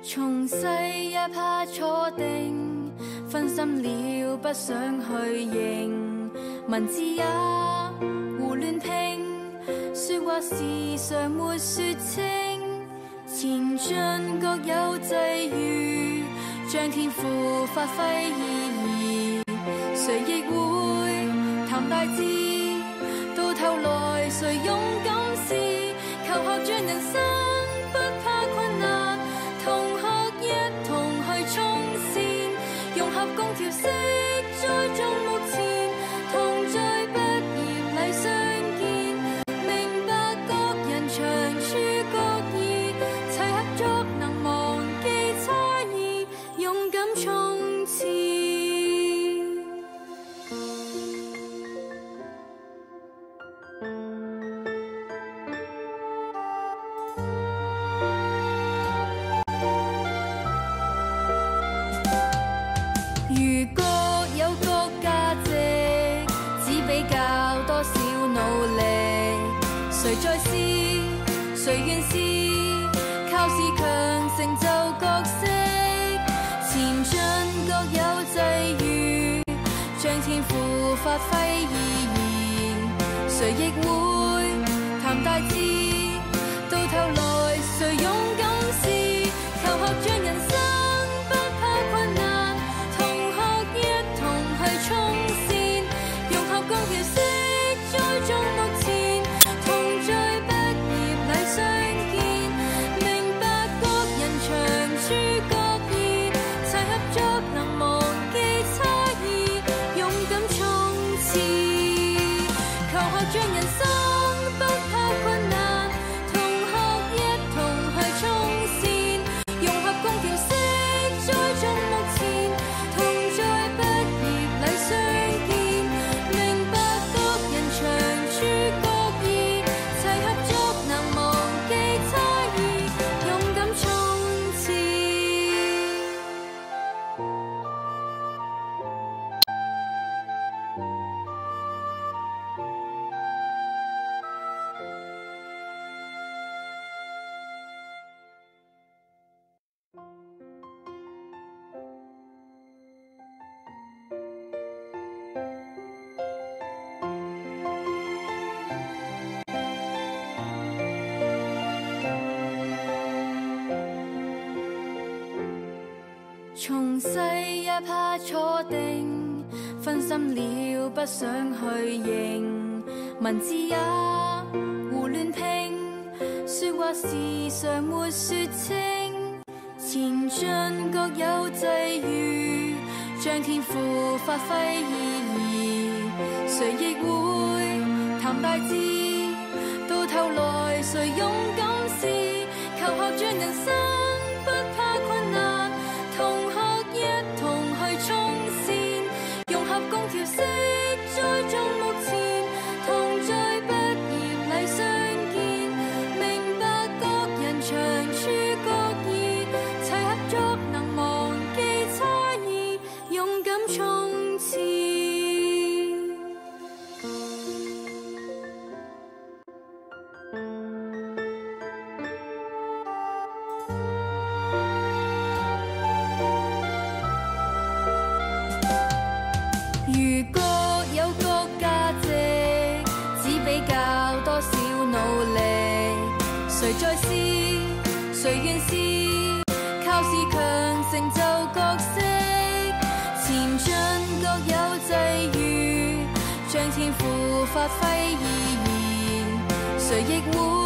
從細也怕坐定，分心了不想去認，文字也胡亂拼，說話時常沒說清，前進各有際遇，將天賦發揮意義，誰亦會談大志，到頭來誰勇敢試，求學將人生不怕困難，同學一同去衝線，融合共調色在眾目前，同在畢業禮相見，明白各人長處各異，齊合作能忘記差異，勇敢衝刺。如各有各價值，只比較多少努力，誰在試，誰願試，靠自強成就角色，前進各有際遇，將天賦發揮意義，誰亦會談大志，到頭來誰勇敢試，求學將人生不怕困難，同學一同去衝線，融合共調色在眾目前，同在畢業禮相見，明白各人長處各異，齊合作能忘記差異，勇敢衝刺，求學將人生不怕困難，同學一同去衝線，融合共調色在眾目前，同在畢業禮相見，明白各人長處各異，齊合作能忘記差異，勇敢衝刺。從細也怕坐定，分心了不想去認，文字也胡亂拼，說話時常沒說清，前進各有際遇，將天賦發揮意義，誰亦會談大志，到頭來誰勇敢試，求學將人生不怕困難，同學一同去衝線，融合共調色在眾目前，同在畢業禮相見，明白各人長處各異，齊合作能忘記差異，勇敢衝刺。如各有各價值，只比較多少努力，誰在試，誰願試，靠自強成就角色，前進各有際遇，將天賦發揮意義，誰亦會